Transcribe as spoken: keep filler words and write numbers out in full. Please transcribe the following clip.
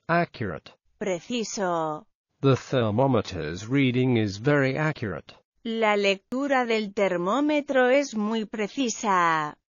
Accurate. Preciso. The thermometer's reading is very accurate. La lectura del termómetro es muy precisa.